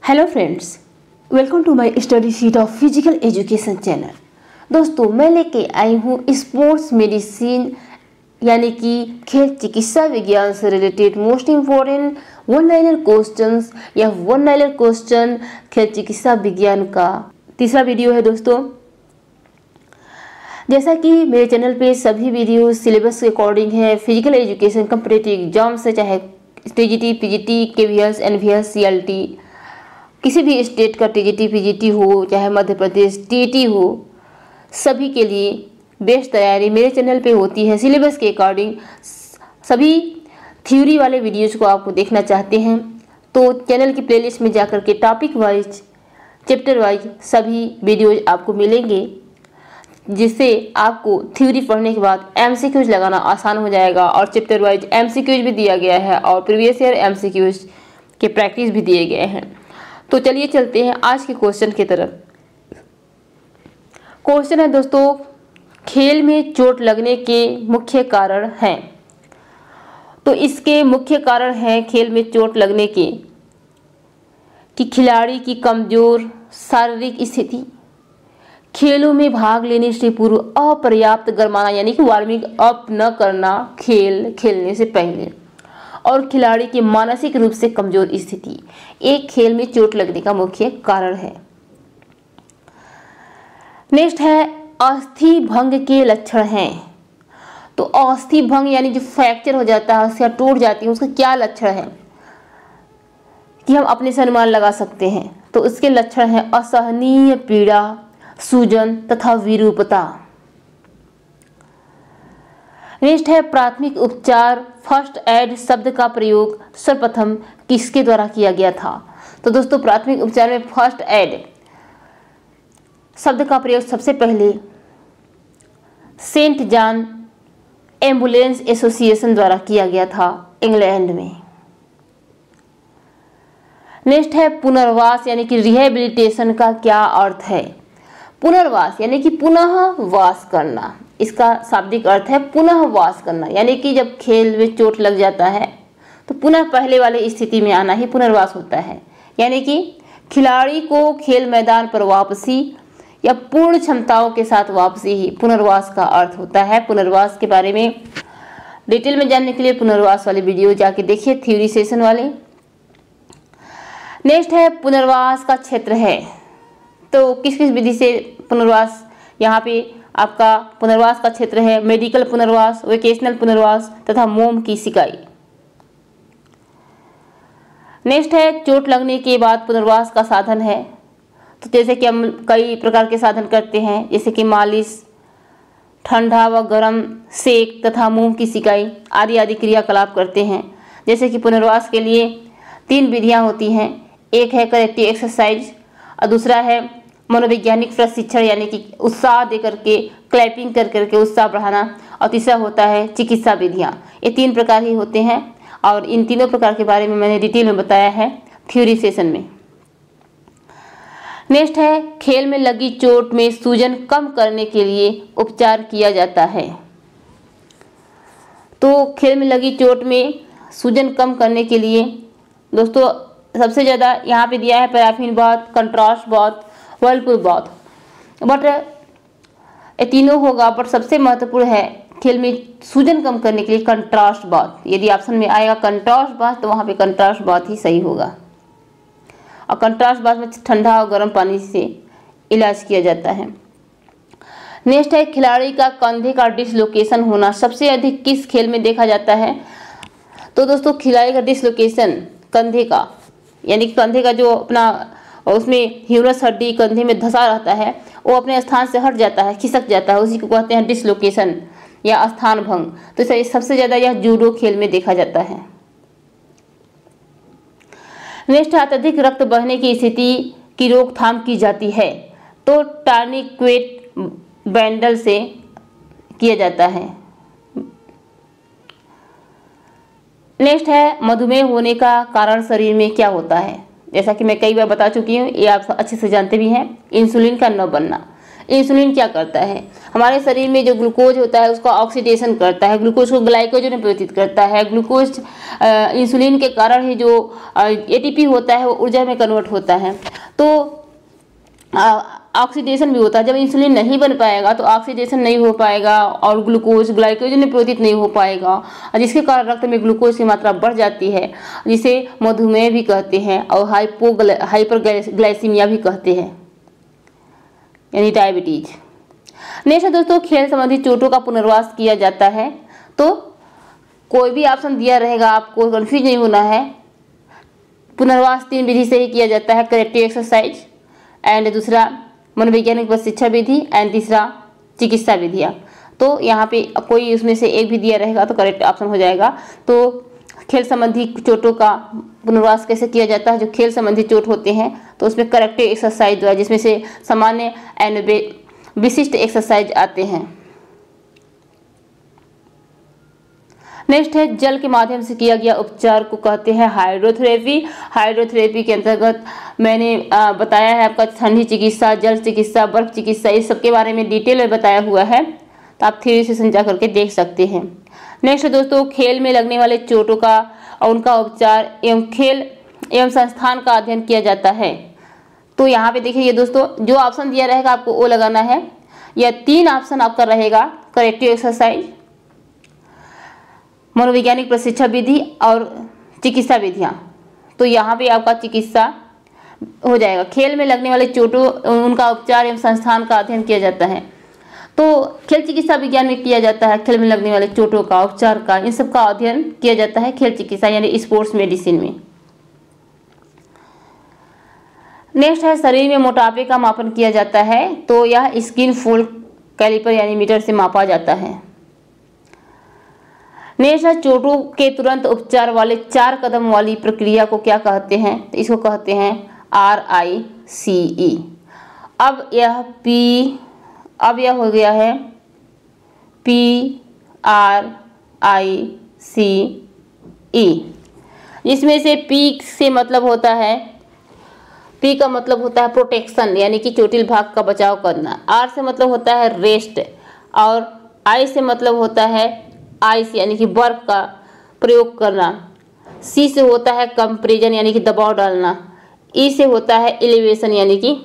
Hello friends, welcome to my study sheet of physical education channel. दोस्तों, मैं लेके आई हूँ स्पोर्ट्स मेडिसिन यानी कि खेल चिकित्सा विज्ञान से related most important one liner questions या वन लाइनर क्वेश्चन खेल चिकित्सा विज्ञान का तीसरा वीडियो है। दोस्तों, जैसा कि मेरे चैनल पे सभी वीडियो सिलेबस के अकॉर्डिंग है, फिजिकल एजुकेशन कॉम्पिटिटिव एग्जाम से चाहे TGT, PGT, KVS, NVS, CLT, किसी भी स्टेट का टीजीटी, पीजीटी हो, चाहे मध्य प्रदेश टीटी हो, सभी के लिए बेस्ट तैयारी मेरे चैनल पे होती है। सिलेबस के अकॉर्डिंग सभी थ्योरी वाले वीडियोज़ को आपको देखना चाहते हैं तो चैनल की प्लेलिस्ट में जाकर के टॉपिक वाइज, चैप्टर वाइज सभी वीडियोज आपको मिलेंगे, जिससे आपको थ्योरी पढ़ने के बाद एमसीक्यूज लगाना आसान हो जाएगा। और चैप्टर वाइज एमसीक्यूज भी दिया गया है और प्रीवियस ईयर एमसीक्यूज के प्रैक्टिस भी दिए गए हैं। तो चलिए चलते हैं आज के क्वेश्चन की तरफ। क्वेश्चन है दोस्तों, खेल में चोट लगने के मुख्य कारण हैं। तो इसके मुख्य कारण हैं खेल में चोट लगने के कि खिलाड़ी की कमजोर शारीरिक स्थिति, खेलों में भाग लेने से पूर्व अपर्याप्त गरमाना यानी कि वार्मिंग अप न करना खेल खेलने से पहले, और खिलाड़ी की मानसिक रूप से कमजोर स्थिति एक खेल में चोट लगने का मुख्य कारण है। नेक्स्ट है अस्थि भंग के लक्षण हैं। तो अस्थि भंग यानी जो फ्रैक्चर हो जाता है, अस्थियां टूट जाती है, उसका क्या लक्षण है कि हम अपने से अनुमान लगा सकते हैं। तो उसके लक्षण है असहनीय पीड़ा, सूजन तथा विरूपता। नेक्स्ट है प्राथमिक उपचार। फर्स्ट एड शब्द का प्रयोग सर्वप्रथम किसके द्वारा किया गया था। तो दोस्तों, प्राथमिक उपचार में फर्स्ट एड शब्द का प्रयोग सबसे पहले सेंट जॉन एम्बुलेंस एसोसिएशन द्वारा किया गया था इंग्लैंड में। नेक्स्ट है पुनर्वास यानी कि रिहेबिलिटेशन का क्या अर्थ है। पुनर्वास यानी कि पुनः वास करना, इसका शाब्दिक अर्थ है पुनः वास करना, यानी कि जब खेल में चोट लग जाता है तो पुनः पहले वाले स्थिति में आना ही पुनर्वास होता है। यानी कि खिलाड़ी को खेल मैदान पर वापसी या पूर्ण क्षमताओं के साथ वापसी ही पुनर्वास का अर्थ होता है। पुनर्वास के बारे में डिटेल में जानने के लिए पुनर्वास वाले वीडियो जाके देखिए, थ्योरी सेशन वाले। नेक्स्ट है पुनर्वास का क्षेत्र है। तो किस किस विधि से पुनर्वास, यहाँ पे आपका पुनर्वास का क्षेत्र है मेडिकल पुनर्वास, वोकेशनल पुनर्वास तथा मोम की सिकाई। नेक्स्ट है चोट लगने के बाद पुनर्वास का साधन है। तो जैसे कि हम कई प्रकार के साधन करते हैं, जैसे कि मालिश, ठंडा व गर्म सेक तथा मोम की सिकाई आदि आदि क्रियाकलाप करते हैं। जैसे कि पुनर्वास के लिए 3 विधियां होती हैं। एक है करेक्टिव एक्सरसाइज, और दूसरा है मनोवैज्ञानिक प्रशिक्षण यानी कि उत्साह देकर के क्लैपिंग कर करके उत्साह बढ़ाना, और तीसरा होता है चिकित्सा विधियां। ये 3 प्रकार ही होते हैं और इन तीनों प्रकार के बारे में मैंने डिटेल में बताया है थ्योरी सेशन में। नेक्स्ट है खेल में लगी चोट में सूजन कम करने के लिए उपचार किया जाता है। तो खेल में लगी चोट में सूजन कम करने के लिए दोस्तों सबसे ज़्यादा यहाँ पे दिया है paraffin bath, contrast bath, whirlpool bath. But ये तीनों होगा, बट सबसे महत्वपूर्ण है खेल में सूजन कम करने के लिए कंट्रास्ट बाथ। यदि ऑप्शन में आएगा कंट्रास्ट बाथ तो वहाँ पे कंट्रास्ट बाथ ही सही होगा। और कंट्रास्ट बाथ में ठंडा और गर्म पानी से इलाज किया जाता है। नेक्स्ट है खिलाड़ी का कंधे का डिसलोकेशन होना सबसे अधिक किस खेल में देखा जाता है। तो दोस्तों, खिलाड़ी का डिसलोकेशन कंधे का यानी कि कंधे का जो अपना उसमें ह्यूमरस हड्डी कंधे में धंसा रहता है, वो अपने स्थान से हट जाता है, खिसक जाता है, उसी को कहते हैं डिसलोकेशन या स्थान भंग। तो सबसे ज़्यादा यह जूडो खेल में देखा जाता है। नेक्स्ट, अत्यधिक रक्त बहने की स्थिति की रोकथाम की जाती है। तो टर्निक्वेट बैंडल से किया जाता है। नेक्स्ट है मधुमेह होने का कारण शरीर में क्या होता है। जैसा कि मैं कई बार बता चुकी हूँ, ये आप अच्छे से जानते भी हैं, इंसुलिन का न बनना। इंसुलिन क्या करता है, हमारे शरीर में जो ग्लूकोज होता है उसका ऑक्सीडेशन करता है, ग्लूकोज को ग्लाइकोजन में परिवर्तित करता है। ग्लूकोज इंसुलिन के कारण ही जो एटीपी होता है वो ऊर्जा में कन्वर्ट होता है। तो ऑक्सीडेशन भी होता है। जब इंसुलिन नहीं बन पाएगा तो ऑक्सीडेशन नहीं हो पाएगा और ग्लूकोज ग्लाइकोजन में परिवर्तित नहीं हो पाएगा, जिसके कारण रक्त में ग्लूकोज की मात्रा बढ़ जाती है, जिसे मधुमेह भी कहते हैं और हाइपरग्लाइसीमिया भी कहते हैं, यानी डायबिटीज। नेक्स्ट है दोस्तों, खेल संबंधी चोटों का पुनर्वास किया जाता है। तो कोई भी ऑप्शन दिया रहेगा, आपको कंफ्यूज नहीं होना है। पुनर्वास 3 विधि से ही किया जाता है, करेक्टिव एक्सरसाइज एंड दूसरा मनोवैज्ञानिक प्रशिक्षण विधि एंड तीसरा चिकित्सा विधियाँ। तो यहाँ पे कोई उसमें से एक भी दिया रहेगा तो करेक्ट ऑप्शन हो जाएगा। तो खेल संबंधी चोटों का पुनर्वास कैसे किया जाता है, जो खेल संबंधी चोट होते हैं तो उसमें करेक्टिव एक्सरसाइज द्वारा, जिसमें से सामान्य एंड विशिष्ट एक्सरसाइज आते हैं। नेक्स्ट है जल के माध्यम से किया गया उपचार को कहते हैं हाइड्रोथेरेपी। हाइड्रोथेरेपी के अंतर्गत मैंने बताया है आपका ठंडी चिकित्सा, जल चिकित्सा, बर्फ चिकित्सा, इस सब के बारे में डिटेल में बताया हुआ है, तो आप 3 सेशन जा करके देख सकते हैं। नेक्स्ट दोस्तों, खेल में लगने वाले चोटों का और उनका उपचार एवं खेल एवं संस्थान का अध्ययन किया जाता है। तो यहाँ पे देखिए दोस्तों, जो ऑप्शन दिया रहेगा आपको वो लगाना है। यह 3 ऑप्शन आपका रहेगा, करेक्टिव एक्सरसाइज, मनोवैज्ञानिक प्रशिक्षण विधि और चिकित्सा विधियाँ। तो यहाँ पे आपका चिकित्सा हो जाएगा। खेल में लगने वाले चोटों उनका उपचार एवं संस्थान का अध्ययन किया जाता है। तो खेल चिकित्सा विज्ञान में किया जाता है, खेल में लगने वाले चोटों का उपचार का, इन सब का अध्ययन किया जाता है खेल चिकित्सा यानी स्पोर्ट्स मेडिसिन में। नेक्स्ट है शरीर में मोटापे का मापन किया जाता है। तो यह स्किन फोल्ड कैलिपर यानी मीटर से मापा जाता है। नेक्स्ट है चोटों के तुरंत उपचार वाले 4 कदम वाली प्रक्रिया को क्या कहते हैं, तो इसको कहते हैं RICE। अब यह हो गया है PRICE। इसमें से P से मतलब होता है, P का मतलब होता है प्रोटेक्शन यानी कि चोटिल भाग का बचाव करना। R से मतलब होता है रेस्ट और I से मतलब होता है आइस यानी कि बर्फ का प्रयोग करना। C से होता है कंप्रेशन यानी कि दबाव डालना। E से होता है एलिवेशन यानी कि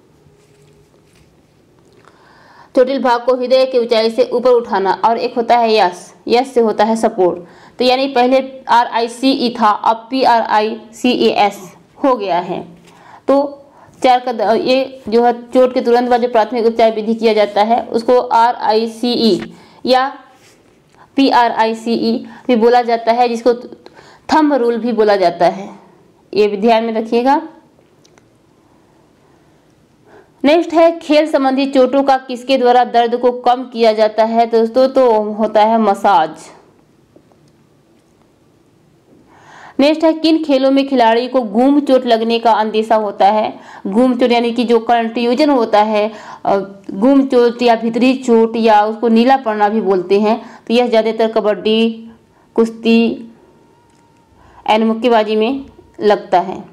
चोटिल भाग को हृदय की ऊंचाई से ऊपर उठाना। और एक होता है यस से होता है सपोर्ट। तो यानी पहले RICE था, अब PRICES हो गया है। तो 4 कदम, ये जो है चोट के तुरंत बाद जो प्राथमिक उपचार विधि किया जाता है उसको RICE या PRICE भी बोला जाता है, जिसको थंब रूल भी बोला जाता है। ये भी ध्यान में रखिएगा। नेक्स्ट है खेल संबंधी चोटों का किसके द्वारा दर्द को कम किया जाता है दोस्तों, तो होता है मसाज। नेक्स्ट है किन खेलों में खिलाड़ी को गूम चोट लगने का अंदेशा होता है। गूम चोट यानी कि जो कंट्यूजन होता है, गूम चोट या भीतरी चोट या उसको नीला पड़ना भी बोलते हैं। तो यह ज़्यादातर कबड्डी, कुश्ती एंड मुक्केबाजी में लगता है।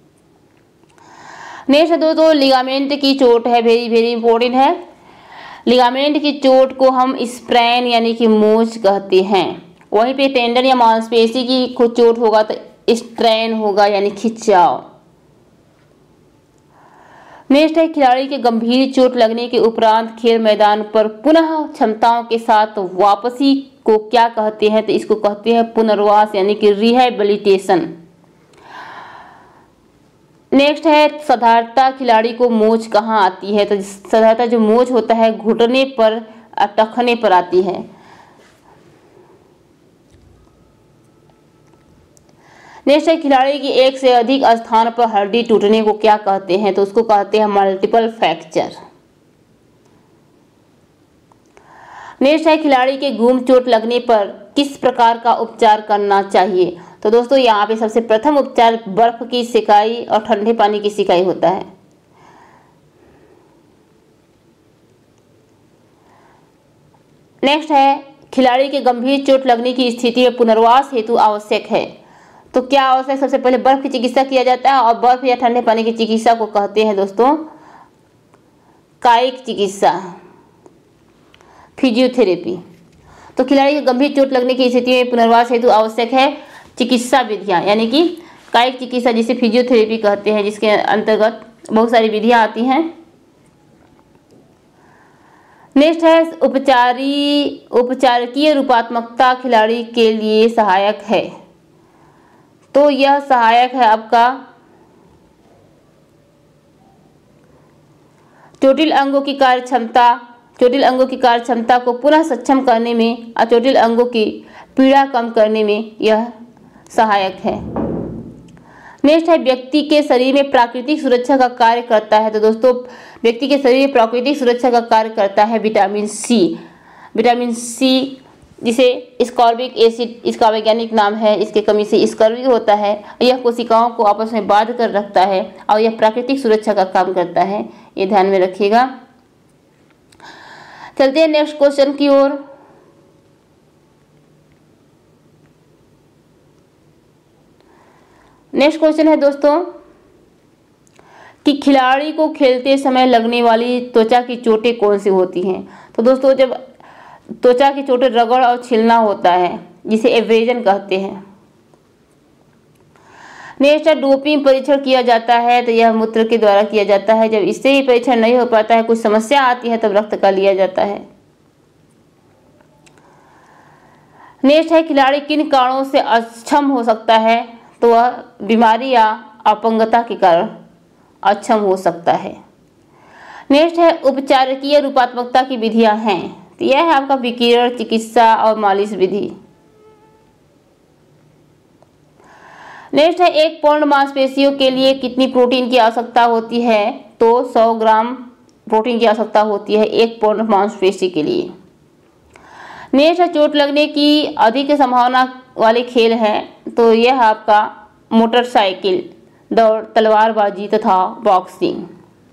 नेक्स्ट दोस्तों लिगामेंट की चोट है, वेरी इंपॉर्टेंट है। लिगामेंट की चोट को हम स्प्रैन यानी कि मोच कहते हैं। वहीं पे टेंडन या मांसपेशी की कुछ चोट होगा तो स्ट्रेन होगा यानी खिंचाव। नेक्स्ट है खिलाड़ी के गंभीर चोट लगने के उपरांत खेल मैदान पर पुनः क्षमताओं के साथ वापसी को क्या कहते हैं, तो इसको कहते हैं पुनर्वास यानी कि रिहैबिलिटेशन। नेक्स्ट है साधारणतः खिलाड़ी को मोच कहाँ आती है, तो साधारणतः जो मोच होता है घुटने पर टखने पर आती है। नेक्स्ट है खिलाड़ी की एक से अधिक स्थान पर हड्डी टूटने को क्या कहते हैं, तो उसको कहते हैं मल्टीपल फ्रैक्चर। नेक्स्ट है खिलाड़ी के गूम चोट लगने पर किस प्रकार का उपचार करना चाहिए, तो दोस्तों यहाँ पे सबसे प्रथम उपचार बर्फ की सिकाई और ठंडे पानी की सिकाई होता है। नेक्स्ट है खिलाड़ी के गंभीर चोट लगने की स्थिति में पुनर्वास हेतु आवश्यक है, तो क्या आवश्यक, सबसे पहले बर्फ की चिकित्सा किया जाता है और बर्फ या ठंडे पानी की चिकित्सा को कहते हैं दोस्तों कायिक चिकित्सा, फिजियोथेरेपी। तो खिलाड़ी को गंभीर चोट लगने की स्थिति में पुनर्वास हेतु आवश्यक है चिकित्सा विधियां, यानी कि कायिक चिकित्सा जिसे फिजियोथेरेपी कहते हैं, जिसके अंतर्गत बहुत सारी विधियां आती हैं। नेक्स्ट है उपचारकीय रूपात्मकता खिलाड़ी के लिए सहायक है। तो यह सहायक है आपका चोटिल अंगों की कार्यक्षमता को पुनः सक्षम करने में और चोटिल अंगों की पीड़ा कम करने में यह सहायक है। नेक्स्ट है व्यक्ति के शरीर में प्राकृतिक सुरक्षा का कार्य करता है। तो दोस्तों व्यक्ति के शरीर में प्राकृतिक सुरक्षा का कार्य करता है विटामिन सी, जिसे स्कॉर्बिक एसिड इसका वैज्ञानिक नाम है। इसके कमी से स्कर्वी होता है। यह कोशिकाओं को आपस में बांध कर रखता है और यह प्राकृतिक सुरक्षा का काम करता है, ये ध्यान में रखिएगा। चलते हैं नेक्स्ट क्वेश्चन की ओर। नेक्स्ट क्वेश्चन है दोस्तों कि खिलाड़ी को खेलते समय लगने वाली त्वचा की चोटें कौन सी होती हैं। तो दोस्तों जब त्वचा की चोटें रगड़ और छिलना होता है, जिसे एब्रेजन कहते हैं। नेक्स्ट है डोपिंग परीक्षण किया जाता है। तो यह मूत्र के द्वारा किया जाता है। जब इससे ही परीक्षण नहीं हो पाता है, कुछ समस्या आती है, तब रक्त का लिया जाता है। नेक्स्ट है खिलाड़ी किन कारणों से अक्षम हो सकता है। तो वह बीमारी या अपंगता के कारण अक्षम हो सकता है। नेक्स्ट है उपचारकीय रूपात्मकता की विधियां हैं। तो यह है आपका विकिरण चिकित्सा और मालिश विधि। नेक्स्ट है एक पौंड मांसपेशियों के लिए कितनी प्रोटीन की आवश्यकता होती है। तो 100 ग्राम प्रोटीन की आवश्यकता होती है 1 पौंड मांसपेशी के लिए। नेक्स्ट है चोट लगने की अधिक संभावना वाले खेल हैं। तो यह आपका मोटरसाइकिल दौड़, तलवारबाजी तथा बॉक्सिंग।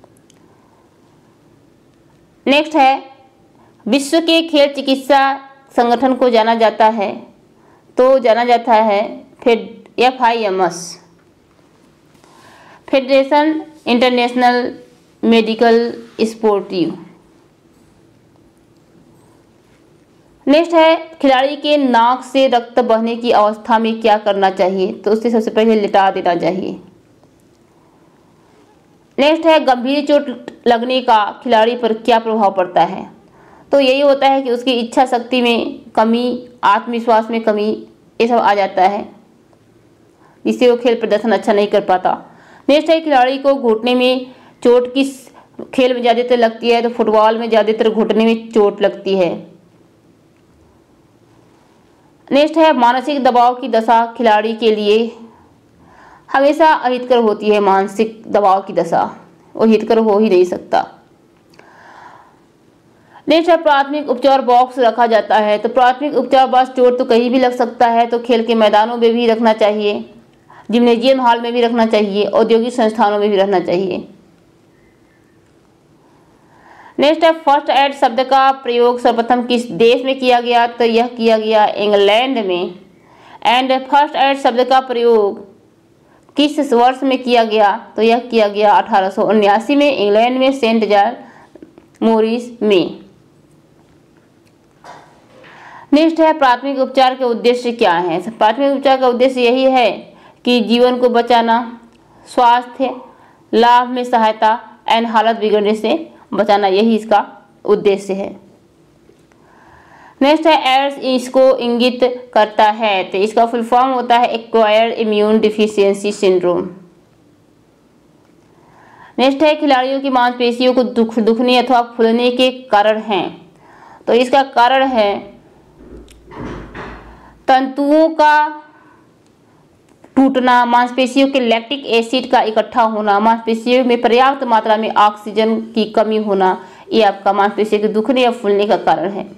नेक्स्ट है विश्व के खेल चिकित्सा संगठन को जाना जाता है। तो जाना जाता है FIMS, federation international medical sportive. Next है खिलाड़ी के नाक से रक्त बहने की अवस्था में क्या करना चाहिए। तो उसे सबसे पहले लिटा देना चाहिए। नेक्स्ट है गंभीर चोट लगने का खिलाड़ी पर क्या प्रभाव पड़ता है। तो यही होता है कि उसकी इच्छा शक्ति में कमी, आत्मविश्वास में कमी, ये सब आ जाता है, जिससे वो खेल प्रदर्शन अच्छा नहीं कर पाता। नेक्स्ट है खिलाड़ी को घुटने में चोट किस खेल में ज़्यादातर लगती है। तो फुटबॉल में ज़्यादातर घुटने में चोट लगती है। नेक्स्ट है मानसिक दबाव की दशा खिलाड़ी के लिए हमेशा अहितकर होती है। मानसिक दबाव की दशा, वो हितकर हो ही नहीं सकता। नेक्स्ट है प्राथमिक उपचार बॉक्स रखा जाता है। तो प्राथमिक उपचार बॉक्स चोट तो कहीं भी लग सकता है, तो खेल के मैदानों में भी रखना चाहिए, जिम्नेजियम हॉल में भी रखना चाहिए, औद्योगिक संस्थानों में भी रखना चाहिए। नेक्स्ट है फर्स्ट एड शब्द का प्रयोग सर्वप्रथम किस देश में किया गया। तो यह किया गया इंग्लैंड में। एंड फर्स्ट एड शब्द का प्रयोग किस वर्ष में किया गया। तो यह किया गया 1879 में इंग्लैंड में सेंट जॉर्ज मोरिस में। नेक्स्ट है प्राथमिक उपचार के उद्देश्य क्या है। प्राथमिक उपचार का उद्देश्य यही है कि जीवन को बचाना, स्वास्थ्य लाभ में सहायता एंड हालत बिगड़ने से बचाना, यही इसका उद्देश्य है। नेक्स्ट है एड्स इसको इंगित करता है। तो इसका फुल फॉर्म होता है acquired immune deficiency syndrome. Next है खिलाड़ियों की मांसपेशियों को दुखने अथवा फूलने के कारण हैं। तो इसका कारण है तंतुओं का टूटना, मांसपेशियों के लैक्टिक एसिड का इकट्ठा होना, मांसपेशियों में पर्याप्त मात्रा में ऑक्सीजन की कमी होना, ये आपका मांसपेशियों के दुखने या फूलने का कारण है।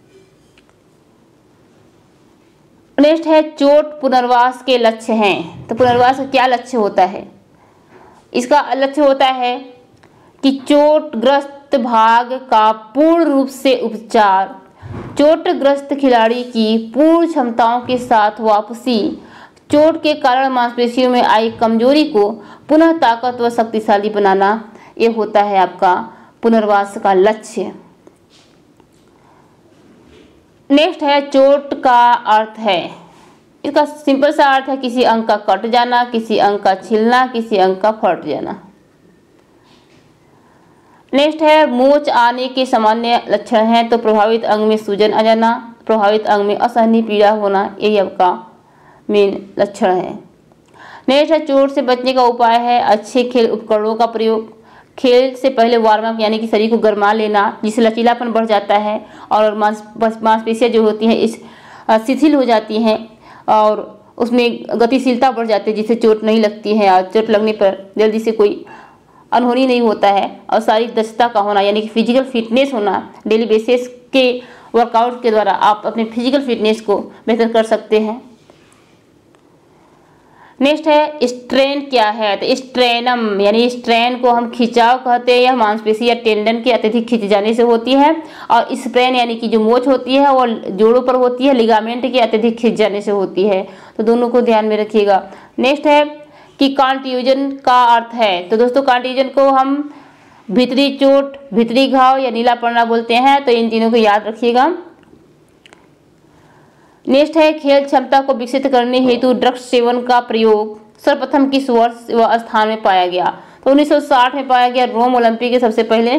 नेक्स्ट है चोट पुनर्वास के लक्ष्य हैं। तो पुनर्वास का क्या लक्ष्य होता है। इसका लक्ष्य होता है कि चोटग्रस्त भाग का पूर्ण रूप से उपचार, चोटग्रस्त खिलाड़ी की पूर्ण क्षमताओं के साथ वापसी, चोट के कारण मांसपेशियों में आई कमजोरी को पुनः ताकत व शक्तिशाली बनाना, ये होता है आपका पुनर्वास का लक्ष्य। नेक्स्ट है चोट का अर्थ है। इसका सिंपल सा अर्थ है किसी अंग का कट जाना, किसी अंग का छिलना, किसी अंग का फट जाना। नेक्स्ट है मोच आने के सामान्य लक्षण हैं, तो प्रभावित अंग में सूजन आ जाना, प्रभावित अंग में असहनीय पीड़ा होना, यही आपका मेन लक्षण है। नेक्स्ट है चोट से बचने का उपाय है अच्छे खेल उपकरणों का प्रयोग, खेल से पहले वार्म अप यानी कि शरीर को गरमा लेना, जिससे लचीलापन बढ़ जाता है और मांसपेशियां जो होती हैं इस शिथिल हो जाती हैं और उसमें गतिशीलता बढ़ जाती है, जिससे चोट नहीं लगती है और चोट लगने पर जल्दी से कोई अनहोनी नहीं होता है। और शारीरिक दक्षता का होना यानी कि फिजिकल फिटनेस होना, डेली बेसिस के वर्कआउट के द्वारा आप अपने फिजिकल फिटनेस को बेहतर कर सकते हैं। नेक्स्ट है स्ट्रेन क्या है, तो स्ट्रेनम यानी स्ट्रेन को हम खिंचाव कहते हैं। यह मांसपेशी या टेंडन के अत्यधिक खिंच जाने से होती है और स्प्रेन यानी कि जो मोच होती है वो जोड़ों पर होती है, लिगामेंट के अत्यधिक खिंच जाने से होती है, तो दोनों को ध्यान में रखिएगा। नेक्स्ट है कि कॉन्ट्यूजन का अर्थ है, तो दोस्तों कॉन्ट्यूजन को हम भीतरी चोट, भीतरी घाव या नीला पड़ना बोलते हैं, तो इन तीनों को याद रखिएगा। नेक्स्ट है खेल क्षमता को विकसित करने हेतु ड्रग्स सेवन का प्रयोग सर्वप्रथम किस वर्ष व स्थान में पाया गया, तो 1960 में पाया गया। रोम ओलंपिक के सबसे पहले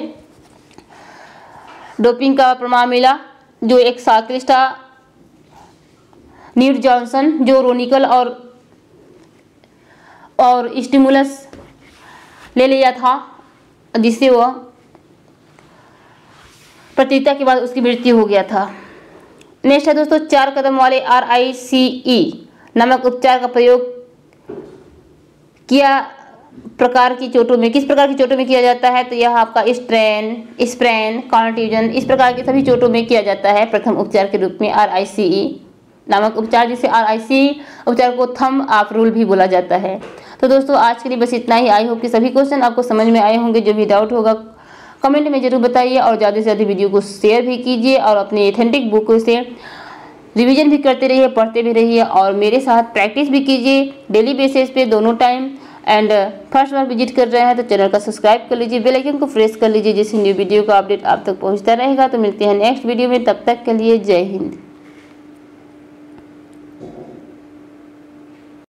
डोपिंग का प्रमाण मिला, जो एक साइक्लिस्ट था न्यूट जॉनसन, जो रोनिकल और स्टिमुलस ले लिया था, जिससे वह प्रतियोगिता के बाद उसकी मृत्यु हो गया था। नेक्स्ट है दोस्तों 4 कदम वाले RICE नामक उपचार का प्रयोग किस प्रकार की चोटों में किया जाता है, तो यह आपका स्प्रेन, कॉन्ट्यूजन, इस प्रकार के सभी चोटों में किया जाता है प्रथम उपचार के रूप में RICE नामक उपचार, जिसे RICE उपचार को थंब अप रूल भी बोला जाता है। तो दोस्तों आज के लिए बस इतना ही। आई होप कि सभी क्वेश्चन आपको समझ में आए होंगे। जो भी डाउट होगा कमेंट में जरूर बताइए और ज़्यादा से ज़्यादा वीडियो को शेयर भी कीजिए और अपने ऑथेंटिक बुक से रिवीजन भी करते रहिए, पढ़ते भी रहिए और मेरे साथ प्रैक्टिस भी कीजिए डेली बेसिस पे दोनों टाइम। एंड फर्स्ट बार विजिट कर रहे हैं तो चैनल का सब्सक्राइब कर लीजिए, बेल आइकन को प्रेस कर लीजिए, जिससे न्यू वीडियो का अपडेट आप तक पहुंचता रहेगा। तो मिलते हैं नेक्स्ट वीडियो में, तब तक के लिए जय हिंद।